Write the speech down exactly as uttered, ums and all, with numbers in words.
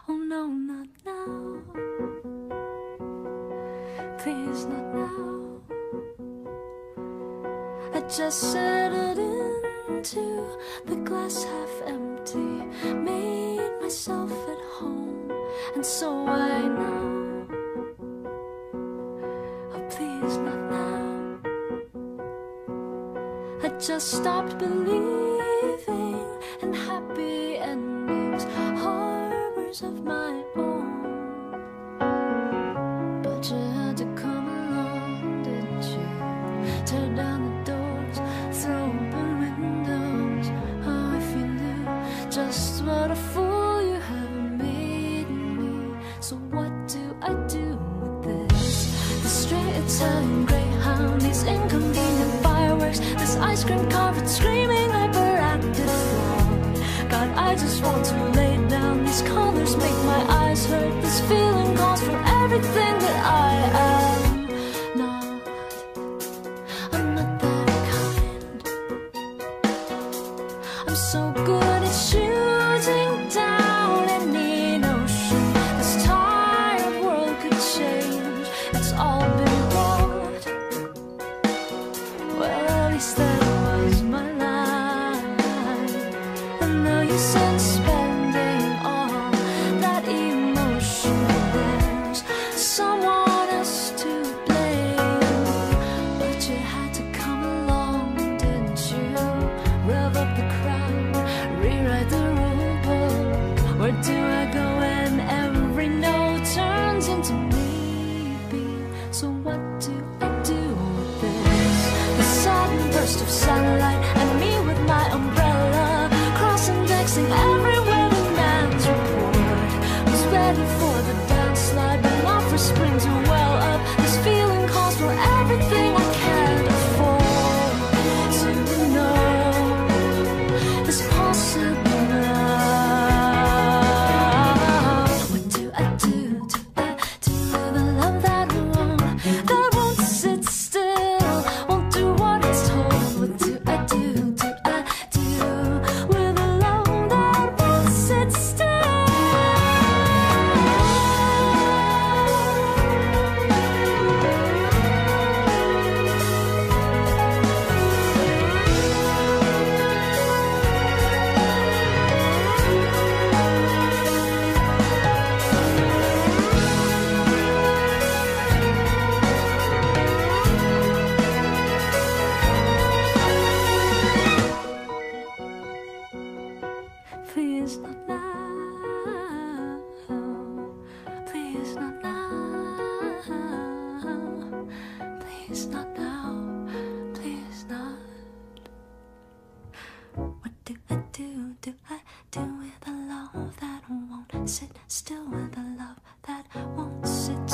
Oh no, not now. Please, not now. I just settled into the glass half empty, made myself at home, and so I know. Oh please, not now. I just stopped believing in happy endings, harbors of my own. But you had to come along, didn't you? Tear down the doors, throw open windows. Oh, if you knew just what a fool you have made me. So what do I do with this? The straight Italian greyhound, these inconvenient fireworks, this ice cream carpet screaming hyperactive floor. God, I just want to lay down. These colors make my eyes hurt. This feeling calls for everything that I am not. I'm not that kind. I'm so good at shooting down any notion this tired world could change. It's all been wrought. Well, at least that was my life. And now you sense spending all that emotion. There's someone else to blame, but you had to come along, didn't you? Rev up the crowd, rewrite the rule book. Where do I go when every no turns into maybe? So what do I do with this? The sudden burst of sunlight and me with my umbrella, cross-indexing every weatherman's report. Was ready for the downslide, but not for spring to well up. This feeling calls for everything I can't afford. To know is possible now. What do I do? Do I do with a love that won't, that won't sit still, won't do what it's told? What do I do? Do I do with a love that won't sit still? Please, not now. Please, not now. Please, not now. Please, not. What do I do? Do I do with a love that won't sit still, with a love that won't sit